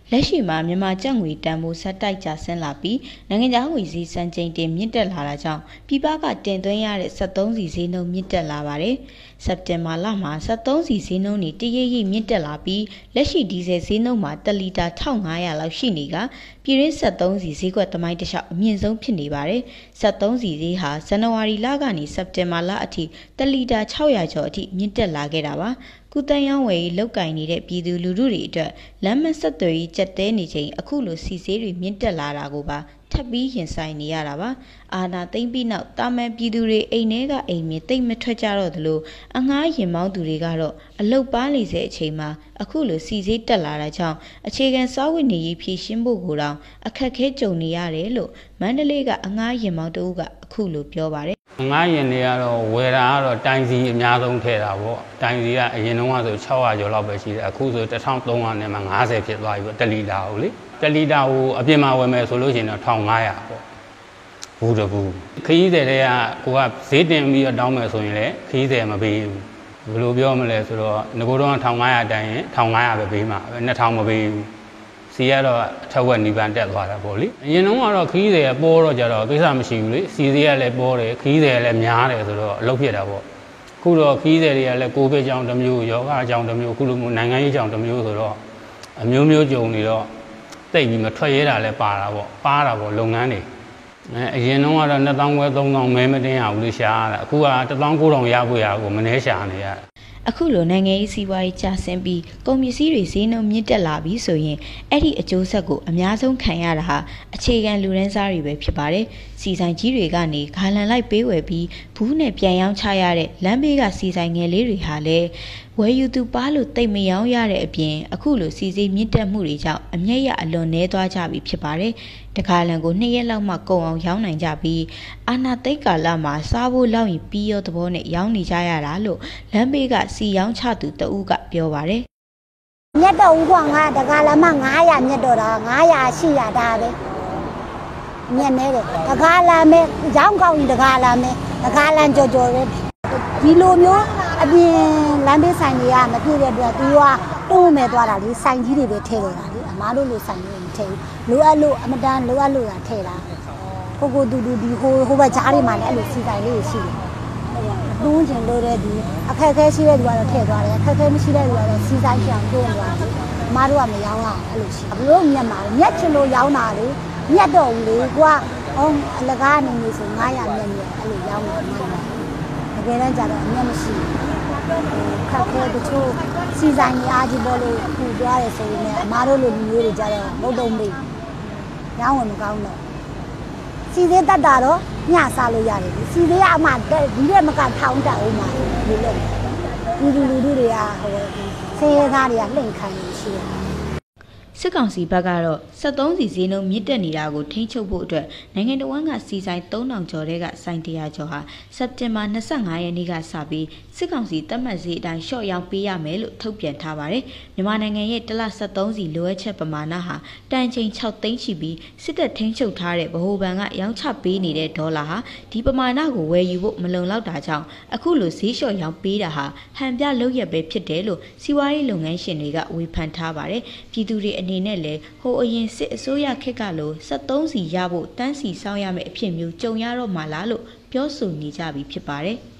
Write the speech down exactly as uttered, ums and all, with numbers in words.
လက်ရှိမှာမြန်မာကျပ်ငွေတန်ဖိုးဆက်တိုက်ကျဆင်းလာပြီးနိုင်ငံခြားငွေစည်းစံချိန်တင်မြင့်တက်လာတာကြောင့်ပြည်ပကတင်သွင်းရတဲ့စက်သုံးဆီဈေးနှုန်းမြင့်တက်လာပါတယ်။စက်တင်ဘာလမှာစက်သုံးဆီဈေးနှုန်းတွေတရိပ်ရိပ်မြင့်တက်လာပြီးလက်ရှိဒီဇယ်ဈေးနှုန်းမှာတစ်လီတာတစ်ထောင်ငါးရာလောက်ရှိနေကပြည်တွင်းစက်သုံးဆီဈေးကွက်တမိုင်းတစ်လျှောက်အမြင့်ဆုံးဖြစ်နေပါတယ်။စက်သုံးဆီဈေးဟာဇန်နဝါရီလကနေစက်တင်ဘာလအထိတစ်လီတာခြောက်ရာကျော်အထိမြင့်တက်လာခဲ့တာပါ။ကုသရောင်းဝယ်ရေးလောက်ကင်နေတဲ့ပြည်သူလူထုတွေအတွက်လမ်းမဆက်သွယ်ရေးကျက်တဲနေချိန်အခုလိုစီဆေးတွေမြင့်တက်လာတာကိုပါထပ်ပြီးရင်ဆိုင်နေရတာပါအာနာသိမ့်ပြီးနောက်တာမန်ပြည်သူတွေအိမ်ထဲကအိမ်မြေတိတ်မထွက်ကြတော့သလိုအငှားရင်မောင်းသူတွေကတော့အလုတ်ပါနေစေအချိန်မှာအခုလိုစီဆေးတက်လာတာကြောင့်အခြေခံစားဝတ်နေရေးဖြည့်ရှင်းဖို့ကိုတောင်အခက်ခဲကြုံနေရတယ်လို့မန္တလေးကအငှားရင်မောင်းတဦးကအခုလိုပြောပါတယ်ငါးရင်တွေကတော့ဝယ်တာကတော့တိုင်းစီအများဆုံးထည့်တာပေါ့တိုင်းစီကအရင်တုန်းကဆို၆ရာကျော်လောက်ပဲရှိတယ်အခုဆိုတစ်ထောင်သုံးရာနဲ့မှ၅၀ဖြစ်သွားပြီပေါ့တစ်လီတာကိုလေတစ်လီတာကိုအပြင်မှာဝယ်မယ်ဆိုလို့ရှိရင်တော့တစ်ထောင်ငါးရာပေါ့ဘူးတဘူးခရီးသည်တွေကကိုကဈေးတင်ပြီးတော့တောင်းမယ်ဆိုရင်လည်းခရီးသည်မပေးဘူးဘယ်လိုပြောမလဲဆိုတော့ငကိုတော့တစ်ထောင်ငါးရာတိုင်ရင်တစ်ထောင်ငါးရာပဲပေးမှာပဲနှစ်ထောင်မပေးဘူးစီကတော့အထက်ဝက်နီးပန်းတက်သွားတာပေါ့လေအရင်တုန်းကတော့ခီးတယ်ပေါ်တော့ကြတော့ကိစ္စမရှိဘူးလေစီစီကလည်းပေါ်တယ်ခီးတယ်လည်းများတယ်ဆိုတော့အလုပ်ဖြစ်တာပေါ့အခုတော့ခီးတယ်တွေကလည်းကိုဗစ်ကြောင့်တစ်မျိုးယောဂကြောင့်တစ်မျိုးအခုလိုမျိုးနိုင်ငံရေးကြောင့်တစ်မျိုးဆိုတော့အမျိုးမျိုးကြုံနေတော့တိတ်ပြီးမထွက်ရဲတာလည်းပါတာပေါ့ပါတာပေါ့လုပ်ငန်းတွေအဲအရင်တုန်းကတော့နှစ်သောင်းခွဲသုံးသောင်းမဲမတင်ရဘူးလို့ရှားတာအခုကတစ်သောင်းကိုးထောင်ရဖို့ရကိုမနှဲရှာနေရအခုလိုနိုင်ငံရေးစီးပွားရေးကျဆင်းပြီးကုန်ပစ္စည်းတွေဈေးနှုန်းမြင့်တက်လာပြီးဆိုရင်အဲ့ဒီအကျိုးဆက်ကိုအများဆုံးခံရတာဟာအခြေခံလူရင်းစားတွေပဲဖြစ်ပါတယ်။စီဆိုင်ကြီးတွေကနေဂါလန်လိုက်ပေးဝယ်ပြီးဘူးနဲ့ပြန်ရောင်းချရတဲ့လမ်းဘေးကစီဆိုင်ငယ်လေးတွေဟာလည်းဝယ်ယူသူပါလို့တိတ်မရောင်းရတဲ့အပြင်အခုလိုစီစီမြင့်တက်မှုတွေကြောင့်အမျက်ရအလွန်နှဲသွားကြပြီဖြစ်ပါတယ်။တခါလန်ကိုနှစ်ရက်လောက်မှကုန်အောင်ရောင်းနိုင်ကြပြီးအာနာသိတ်ကာလမှာစားဖို့လောက်ရင်ပြီးရောသဘောနဲ့ရောင်းနေကြရတာလို့လမ်းဘေးကစီရောင်းချသူတဦးကပြောပါတယ်။မြတ်တော်ဦးကငါတခါလမှငါးရာမြတ်တော်တာငါးရာရှိရတာပဲ။မြတ်နေတယ်တခါလမဲရောင်းကောင်းတခါလမဲတခါလန်ကြော်ကြော်ပဲဒီလိုမျိုးအပြင်လမ်းဘေးဆိုင်တွေကမဖြစ်တဲ့အတွက်သူကတုံးမဲ့သွားတာလေဆိုင်ကြီးတွေပဲထည့်နေတာလေအမားတို့လိုဆိုင်တွေမထည့်ဘူးလိုအပ်လို့အမတန်လိုအပ်လို့တာထည့်တာကိုကိုတူတူဒီဟိုဟိုဘက်ကြားတွေမှာလည်းအဲ့လိုစီဆိုင်လေးရှိတယ်တွန်းကျင်လို့တဲ့ဒီအခက်အခဲရှိတဲ့လူကတော့ထည့်သွားတယ်အခက်အခဲမရှိတဲ့လူကတော့စီဆိုင်ချောင်တွန်းသွားတယ်အမားတို့ကမရောင်းရအဲ့လိုရှိဘလို့မြတ်မှာမြတ်ချင်လို့ရောင်းတာလေမြတ်တော့ဘူးလေကွာဟောအလကားနေနေဆိုငါးရာမြတ်မြတ်အဲ့လိုရောင်းနေတာတကယ်တမ်းကျတော့အမြတ်မရှိဘူးခက်ခဲတချို့စီဆိုင်ကြီးအားကြီးပေါ်လို့ပူသွားတယ်ဆိုရင်အမားတို့လိုလူမျိုးတွေကြတော့မဟုတ်တော့မေးရောင်းဝင်မကောင်းတော့စီသေးတတ်တာတော့ညစားလို့ရတယ်စီသေးကအမှဒီတဲ့မကထောင်းတက်အောင်ပါလို့လို့ဒီလူလူတွေကဟိုဆင်းရဲသားတွေကလှိမ့်ခံနေရှိတယ်စစ်ကောင်စီဘက်ကတော့စက်သုံးစီဈေးနှုန်းမြင့်တက်နေတာကိုထိန်းချုပ်ဖို့အတွက်နိုင်ငံတော်ဝန်ကစီဆိုင်သုံးထောင်ကျော်တဲ့ကဆိုင်တရာကျော်ဟာစက်တင်ဘာ၂၅ရက်နေ့ကစပြီးစစ်ကောင်စီသတ်မှတ်ဈေးအတိုင်းရှော့ရောင်းပေးရမယ်လို့ထုတ်ပြန်ထားပါတယ်။မြန်မာနိုင်ငံရဲ့တစ်လစက်သုံးစီလိုအပ်ချက်ပမာဏဟာတန်ချိန်၆သိန်းရှိပြီးစစ်တပ်ထိန်းချုပ်ထားတဲ့ဗဟိုဘဏ်ကရောင်းချပေးနေတဲ့ဒေါ်လာဟာဒီပမာဏကိုဝယ်ယူဖို့မလုံလောက်တာကြောင့်အခုလိုဈေးလျှော့ရောင်းပေးတာဟာဟန်ပြလုပ်ရက်ပဲဖြစ်တယ်လို့စီးပွားရေးလုပ်ငန်းရှင်တွေကဝေဖန်ထားပါတယ်။ပြည်သူတွေအနေနဲ့လည်းဟိုအရင်စစ်အစိုးရခေတ်ကလိုစက်သုံးစီရဖို့တန်းစီစောင်းရမယ့်အဖြစ်မျိုးကြုံရတော့မှလားလို့ပြောဆိုနေကြပြီဖြစ်ပါတယ်။